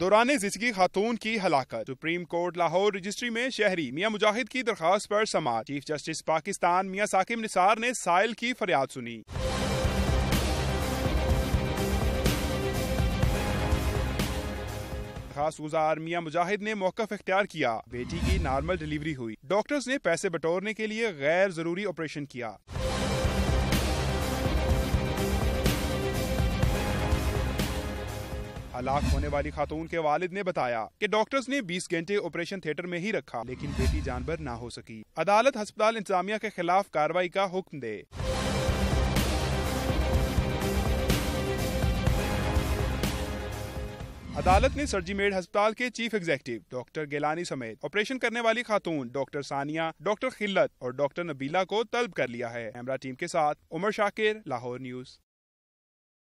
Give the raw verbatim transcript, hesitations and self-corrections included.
دوران زچگی خاتون کی ہلاکت، سپریم کورٹ لاہور رجسٹری میں شہری میاں مجاہد کی درخواست پر سماعت، چیف جسٹس پاکستان میاں ثاقب نثار نے سائل کی فریاد سنی۔ درخواست گزار میاں مجاہد نے موقف اختیار کیا، بیٹی کی نارمل ڈیلیوری ہوئی، ڈاکٹرز نے پیسے بٹورنے کے لیے غیر ضروری آپریشن کیا۔ ہلاک ہونے والی خاتون کے والد نے بتایا کہ ڈاکٹرز نے بیس گھنٹے آپریشن تھیٹر میں ہی رکھا لیکن بیٹی جان بر نہ ہو سکی۔ عدالت ہسپتال انتظامیہ کے خلاف کارروائی کا حکم دے۔ عدالت نے سرجیمیڈ ہسپتال کے چیف ایگزیکٹو ڈاکٹر گیلانی سمیت آپریشن کرنے والی خاتون ڈاکٹر ثانیہ، ڈاکٹر خلت اور ڈاکٹر نبیلہ کو طلب کر لیا ہے۔ کیمرہ ٹیم کے ساتھ عمر شاکر، لاہور نیوز۔